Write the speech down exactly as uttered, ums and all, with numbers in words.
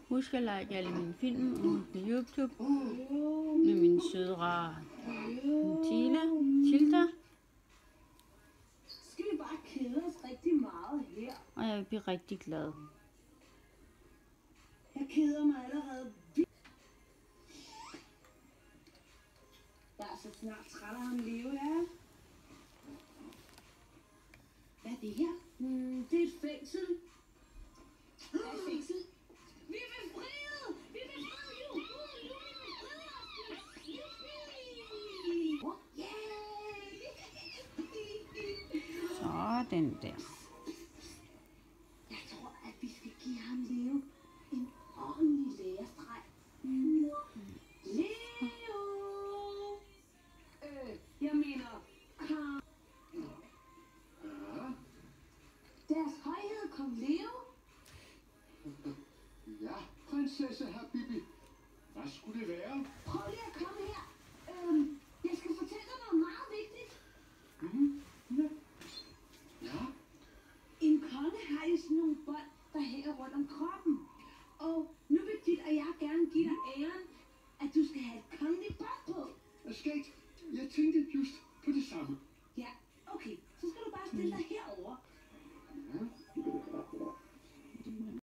Husk at like alle mine film på YouTube med min søde rare Tina, Tilda. Skal vi bare kede os rigtig meget her? Og jeg vil blive rigtig glad. Jeg keder mig allerede. Jeg er så snart træt af ham leve, ja. Hvad er det her? Hmm, det er et fængsel. Hvad er et fængsel? Vi er befriet! Vi er befriet! Juhu! Nu er vi befriet! Juhu! Yeah! Sådan der. Jeg tror, at vi skal give ham Leo en ordentlig lærestreg. Leo! Øh, jeg mener, Karl. Deres højhed, kong Leo. Ja, prinsesse Habibi. Hvad skulle det være? Prøv lige at komme her. Øhm, jeg skal fortælle dig noget meget vigtigt. Mm-hmm. Ja. Ja. En konge har jo sådan nogle bånd, der hænger rundt om kroppen. Og nu vil dit og jeg gerne give dig æren, at du skal have et kongeligt bånd på. Skat, jeg